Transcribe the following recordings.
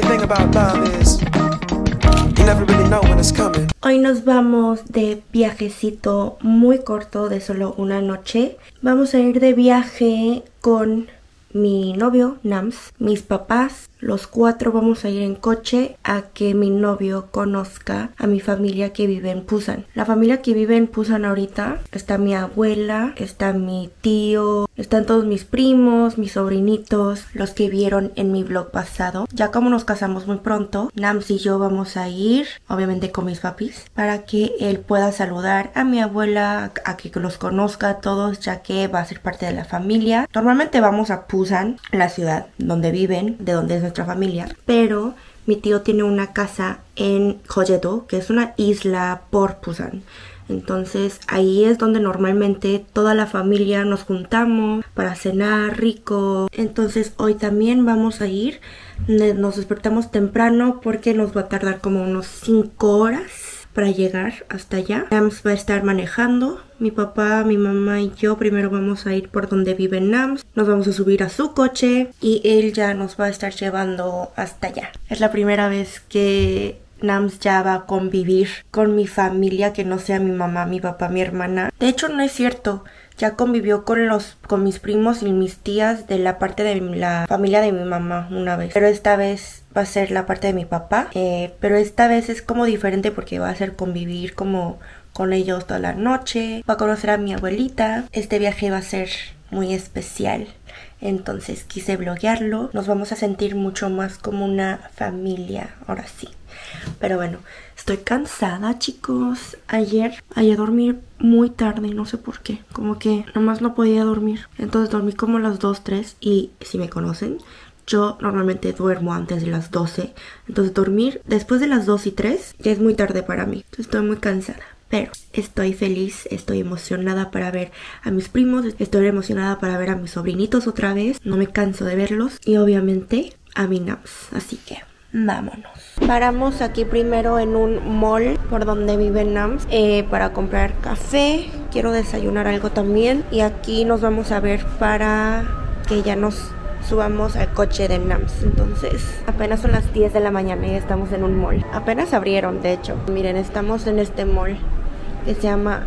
Hoy nos vamos de viajecito muy corto de solo una noche. Vamos a ir de viaje con mi novio, Nams, mis papás. Los 4 vamos a ir en coche a que mi novio conozca a mi familia que vive en Busan. La familia que vive en Busan ahorita está mi abuela, está mi tío, están todos mis primos, mis sobrinitos, los que vieron en mi vlog pasado. Ya como nos casamos muy pronto, Nams y yo vamos a ir, obviamente con mis papis, para que él pueda saludar a mi abuela, a que los conozca a todos, ya que va a ser parte de la familia. Normalmente vamos a Busan, la ciudad donde viven, de donde es nuestra familia, pero mi tío tiene una casa en Jeollado, que es una isla por Busan. Entonces ahí es donde normalmente toda la familia nos juntamos para cenar rico. Entonces hoy también vamos a ir. Nos despertamos temprano porque nos va a tardar como unos 5 horas para llegar hasta allá. Nams va a estar manejando. Mi papá, mi mamá y yo primero vamos a ir por donde vive Nams. Nos vamos a subir a su coche y él ya nos va a estar llevando hasta allá. Es la primera vez que Nams ya va a convivir con mi familia, que no sea mi mamá, mi papá, mi hermana. De hecho no es cierto. Ya convivió con mis primos y mis tías de la parte de la familia de mi mamá una vez. Pero esta vez va a ser la parte de mi papá. Pero esta vez es como diferente porque va a ser convivir como con ellos toda la noche. Va a conocer a mi abuelita. Este viaje va a ser muy especial. Entonces quise vloguearlo. Nos vamos a sentir mucho más como una familia ahora sí. Pero bueno, estoy cansada, chicos. Ayer dormí muy tarde, no sé por qué. Como que nomás no podía dormir. Entonces dormí como a las 2, 3. Y si me conocen, yo normalmente duermo antes de las 12. Entonces dormir después de las 2 y 3 ya es muy tarde para mí. Entonces estoy muy cansada. Pero estoy feliz, estoy emocionada para ver a mis primos. Estoy emocionada para ver a mis sobrinitos otra vez. No me canso de verlos. Y obviamente a mi Nams. Así que vámonos. Paramos aquí primero en un mall por donde vive Nams para comprar café. Quiero desayunar algo también. Y aquí nos vamos a ver para que ya nos subamos al coche de Nams. Entonces apenas son las 10 de la mañana y estamos en un mall. Apenas abrieron, de hecho. Miren, estamos en este mall que se llama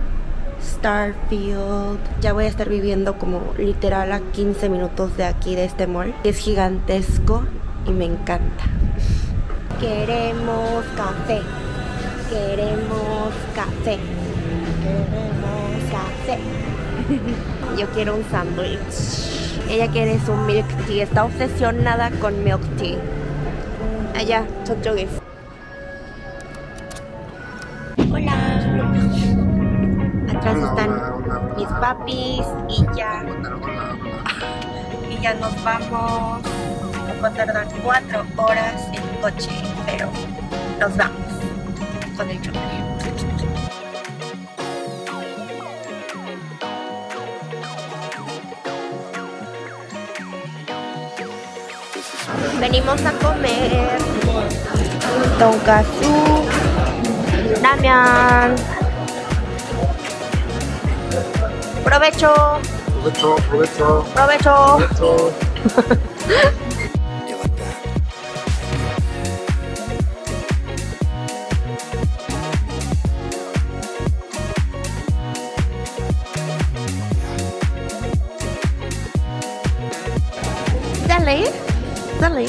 Starfield. Ya voy a estar viviendo como literal a 15 minutos de aquí, de este mall. Es gigantesco y me encanta. Queremos café. Queremos café. Queremos café. Yo quiero un sándwich. Ella quiere su milk tea. Está obsesionada con milk tea. Allá, 저쪽에. Hola. Atrás están mis papis y ya. Y ya nos vamos. Nos va a tardar 4 horas en coche, pero nos vamos con el chofer. Venimos a comer tonkatsu, ramen. Provecho. Provecho, provecho. Provecho. Provecho. Dale, dale.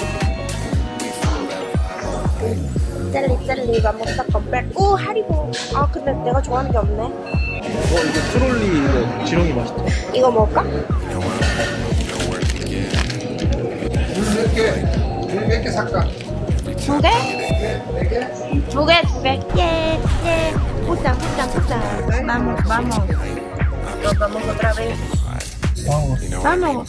젤리 vamos a comprar. 하리보. 아 근데 내가 좋아하는 게 없네. 이거 트롤리 이거 지렁이 맛있다. 이거 먹을까? 몇 개 살까? 2개? 2개. 예. Busan. Vamos. Nos vamos otra vez. Vamos.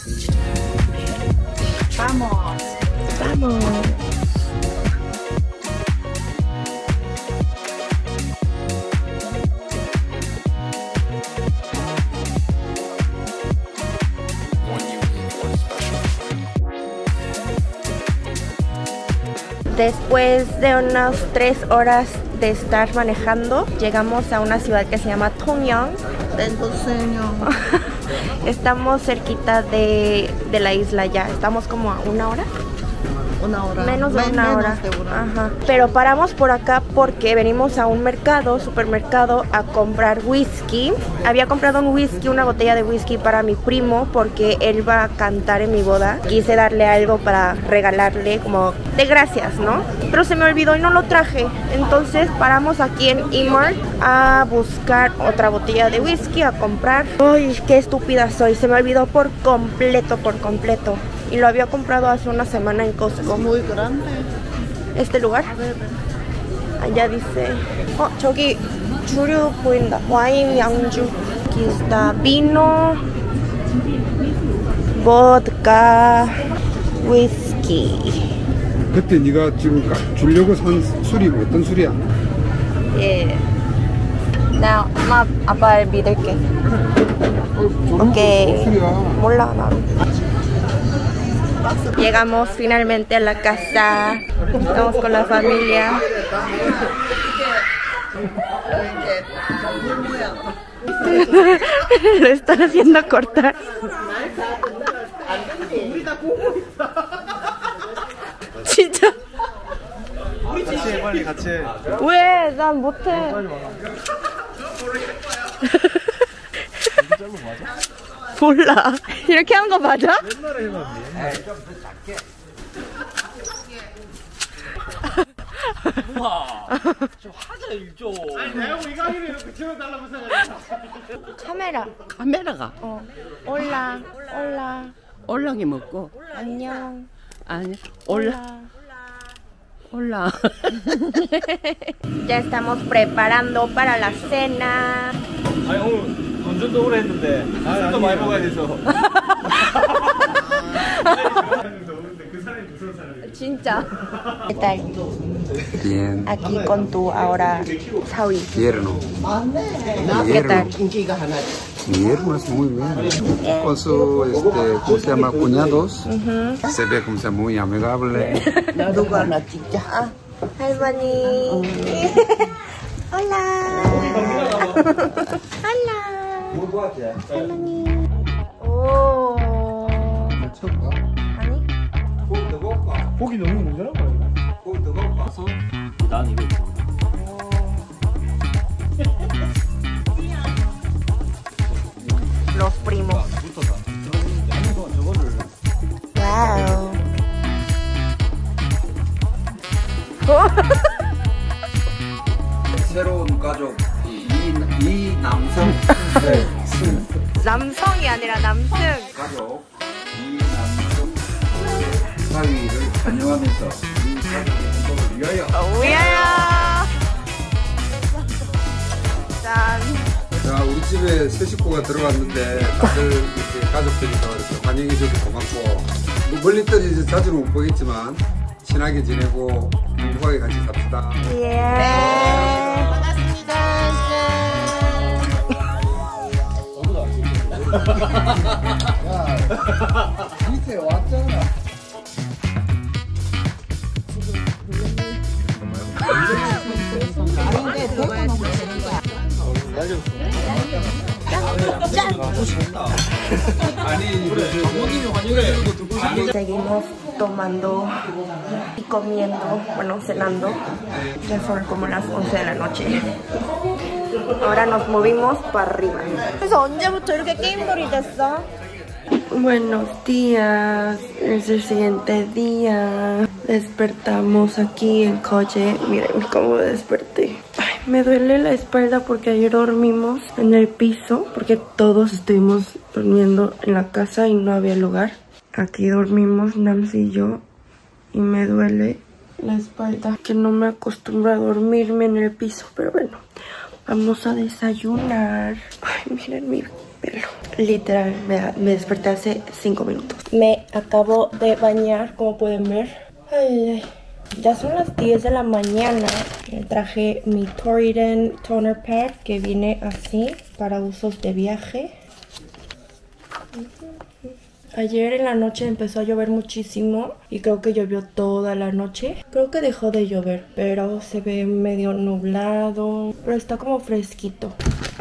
Después de unas 3 horas de estar manejando, llegamos a una ciudad que se llama Tongyeong. Estamos cerquita de la isla ya. Estamos como a 1 hora. Menos de una hora. Ajá. Pero paramos por acá porque venimos a un mercado, supermercado, a comprar whisky. Había comprado un whisky, una botella de whisky para mi primo porque él va a cantar en mi boda. Quise darle algo para regalarle como de gracias, ¿no? Pero se me olvidó y no lo traje. Entonces paramos aquí en E-Mart a buscar otra botella de whisky, a comprar. Ay, qué estúpida soy. Se me olvidó por completo, por completo. Y lo había comprado hace una semana en Costco. Muy grande. ¿Este lugar? Allá dice... Oh, 저기 주류 보인다. 와인, 양주. Aquí está vino, vodka, whisky. 그때 네가 지금 주려고 산 술이 어떤 술이야? 예. 나 엄마 아빠 믿을게. 오케이. 술이야. 몰라 나. Llegamos finalmente a la casa. Estamos con la familia. Lo están haciendo cortar. 진짜. 같이 해, 빨리 같이 해. 왜? 난 못해. 몰라. 이렇게 한 거 맞아? 옛날에 해봤니? 좀 더 작게. 우와. 좀 하자, 좀. 아니, 내가 이거 하기로 이렇게 채워달라고 생각했어. 카메라가 올라. 올랑이 먹고 안녕. 아니 올라. Ya estamos preparando para la cena. 아니, 오늘 운전도 오래 했는데 술도 많이 먹어야 돼서. 진짜. ¿Qué tal? Bien. Aquí con tu ahora Sawi. Tierno. ¿Qué tal? Tierno es muy bien. Con su, ¿cómo se llama? Cuñados. Se ve como sea muy amigable. 아, 할머니. Hola. Hola. 할머니. 오. 아니? 고기 너무 문제란 말이야. 고기 뜨거워. 난 이거. Los primos. Wow. 새로운 가족 이 남성 남성이 아니라 남승. 가족 이 남성 사위를 환영하면서 이 가족의 행복을 위하여. 위하여. 짠. 자, 우리 집에 새 식구가 들어왔는데 다들 이렇게 가족들이서 이렇게 환영해줘서 고맙고 뭐 멀리 떨어져 자주는 못 보겠지만 친하게 지내고 행복하게 같이 삽시다. 예. 밑에 왔잖아. Seguimos tomando y comiendo, bueno, cenando. Ya son como las 11 de la noche. Ahora nos movimos para arriba. 그래서 언제부터 이렇게 게임돌이 됐어? Buenos días, es el siguiente día. Despertamos aquí en Colle. Miren cómo desperté. Ay, me duele la espalda porque ayer dormimos en el piso, porque todos estuvimos durmiendo en la casa y no había lugar. Aquí dormimos Nancy y yo y me duele la espalda, que no me acostumbro a dormirme en el piso, pero bueno, vamos a desayunar. Ay, miren mi pelo. Literal, me desperté hace 5 minutos. Me acabo de bañar, como pueden ver. Ay, ya son las 10 de la mañana. Traje mi Toriden Toner Pad, que viene así para usos de viaje. Ayer en la noche empezó a llover muchísimo y creo que llovió toda la noche. Creo que dejó de llover, pero se ve medio nublado, pero está como fresquito.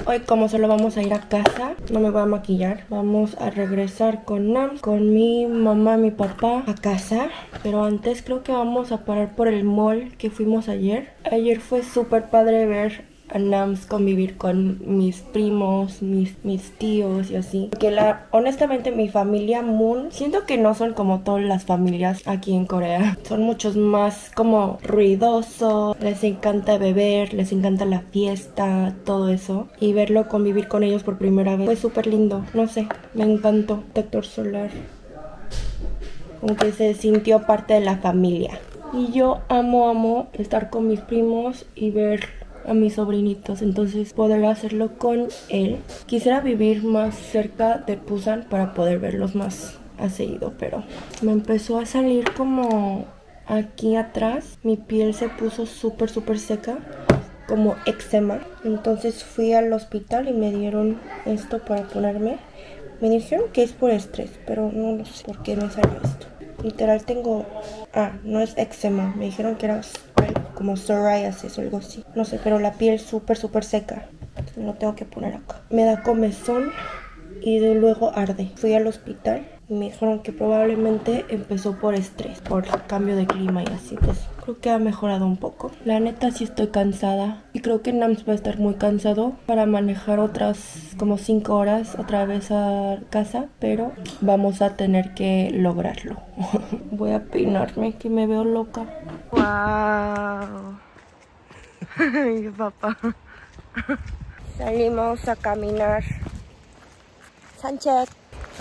Hoy como solo vamos a ir a casa, no me voy a maquillar. Vamos a regresar con Nams, con mi mamá y mi papá a casa. Pero antes creo que vamos a parar por el mall que fuimos ayer. Ayer fue súper padre ver a Nams convivir con mis primos, mis tíos y así. Porque honestamente mi familia Moon, siento que no son como todas las familias aquí en Corea. Son muchos más como ruidosos, les encanta beber, les encanta la fiesta, todo eso. Y verlo convivir con ellos por primera vez fue súper lindo, no sé, me encantó. Protector solar, como que se sintió parte de la familia. Y yo amo estar con mis primos y ver a mis sobrinitos, entonces poder hacerlo con él. Quisiera vivir más cerca de Busan para poder verlos más a seguido, pero me empezó a salir como aquí atrás, mi piel se puso súper seca, como eczema. Entonces fui al hospital y me dieron esto para ponerme. Me dijeron que es por estrés, pero no lo sé por qué me salió esto. Literal tengo... no es eczema, me dijeron que era como psoriasis o algo así. No sé, pero la piel súper seca. Entonces me lo tengo que poner acá. Me da comezón y luego arde. Fui al hospital y me dijeron que probablemente empezó por estrés, por el cambio de clima y así. Pues creo que ha mejorado un poco. La neta sí estoy cansada y creo que Nams va a estar muy cansado para manejar otras como 5 horas otra vez a casa, pero vamos a tener que lograrlo. Voy a peinarme que me veo loca. ¡Wow! Mi papá. Salimos a caminar. Sánchez.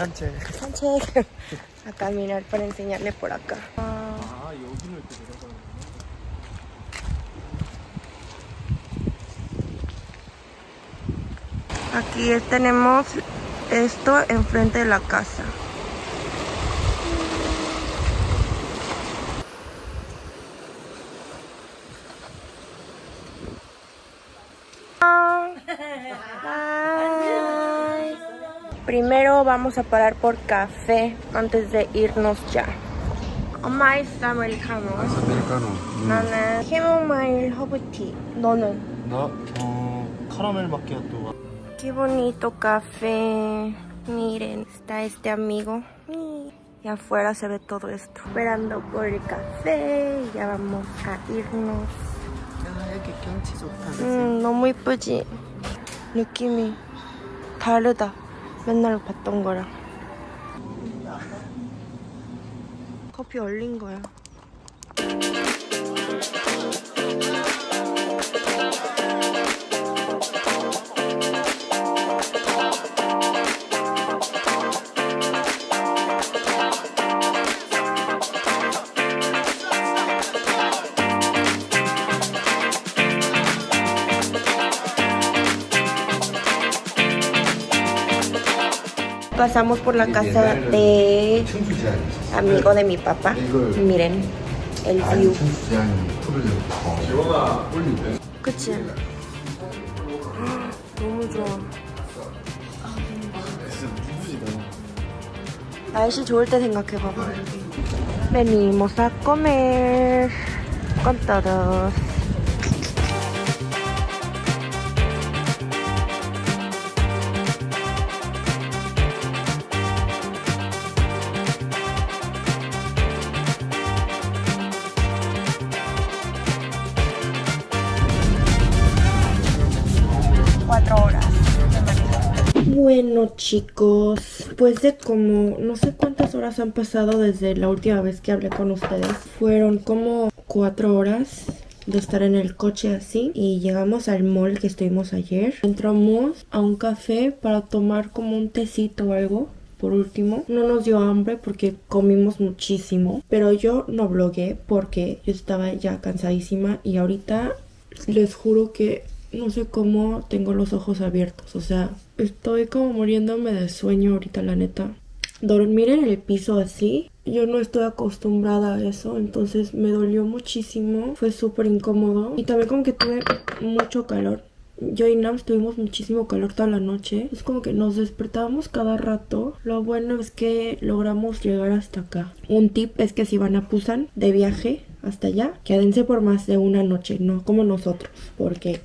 A caminar para enseñarle por acá. Aquí tenemos esto enfrente de la casa. Bye. Primero vamos a parar por café antes de irnos ya. 아이스 아메리카노. 아이스 아메리카노. 나는 캐모마일 허브티. 너는? 나 카라멜 마키아토. Qué bonito café. Miren, está este amigo. Y afuera se ve todo esto. Esperando por el café. Y ya vamos a irnos. 여기 경치 좋다. 너무 이쁘지? 느낌이 다르다. 맨날 봤던 거랑. 커피 얼린 거야. Pasamos por la casa de amigo de mi papá. Miren el view. 그치? 너무 좋아. 날씨 좋을 때 생각해봐봐. Venimos a comer con todos. Bueno chicos, pues de como no sé cuántas horas han pasado desde la última vez que hablé con ustedes. Fueron como 4 horas de estar en el coche así. Y llegamos al mall que estuvimos ayer. Entramos a un café para tomar como un tecito o algo. Por último, no nos dio hambre porque comimos muchísimo. Pero yo no vlogué porque yo estaba ya cansadísima. Y ahorita les juro que no sé cómo tengo los ojos abiertos. O sea, estoy como muriéndome de sueño ahorita, la neta. Dormir en el piso así, yo no estoy acostumbrada a eso. Entonces me dolió muchísimo. Fue súper incómodo. Y también como que tuve mucho calor. Yo y Nams tuvimos muchísimo calor toda la noche. Es como que nos despertábamos cada rato. Lo bueno es que logramos llegar hasta acá. Un tip es que si van a Busan de viaje hasta allá, quédense por más de una noche, no como nosotros, porque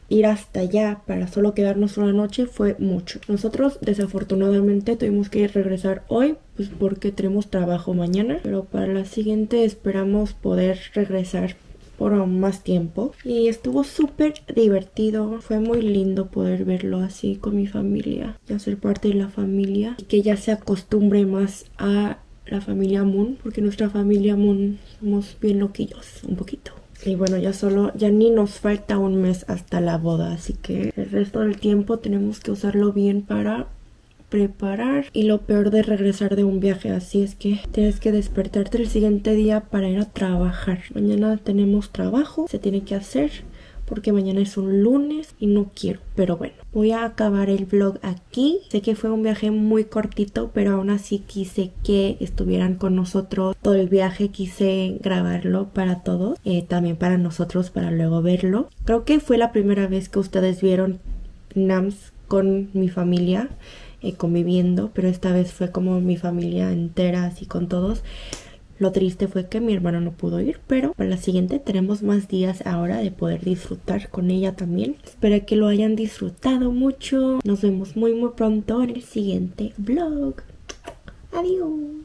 ir hasta allá para solo quedarnos una noche fue mucho. Nosotros desafortunadamente tuvimos que regresar hoy, pues porque tenemos trabajo mañana, pero para la siguiente esperamos poder regresar por aún más tiempo. Y estuvo súper divertido, fue muy lindo poder verlo así con mi familia, ya ser parte de la familia y que ya se acostumbre más a la familia Moon, porque nuestra familia Moon somos bien loquillos un poquito. Y bueno, ya ni nos falta un mes hasta la boda, así que el resto del tiempo tenemos que usarlo bien para preparar. Y lo peor de regresar de un viaje así es que tienes que despertarte el siguiente día para ir a trabajar. Mañana tenemos trabajo, se tiene que hacer porque mañana es un lunes y no quiero, pero bueno, voy a acabar el vlog aquí. Sé que fue un viaje muy cortito, pero aún así quise que estuvieran con nosotros todo el viaje, quise grabarlo para todos, también para nosotros, para luego verlo. Creo que fue la primera vez que ustedes vieron Nams con mi familia conviviendo, pero esta vez fue como mi familia entera, así con todos. Lo triste fue que mi hermano no pudo ir, pero para la siguiente tenemos más días ahora de poder disfrutar con ella también. Espero que lo hayan disfrutado mucho. Nos vemos muy pronto en el siguiente vlog. Adiós.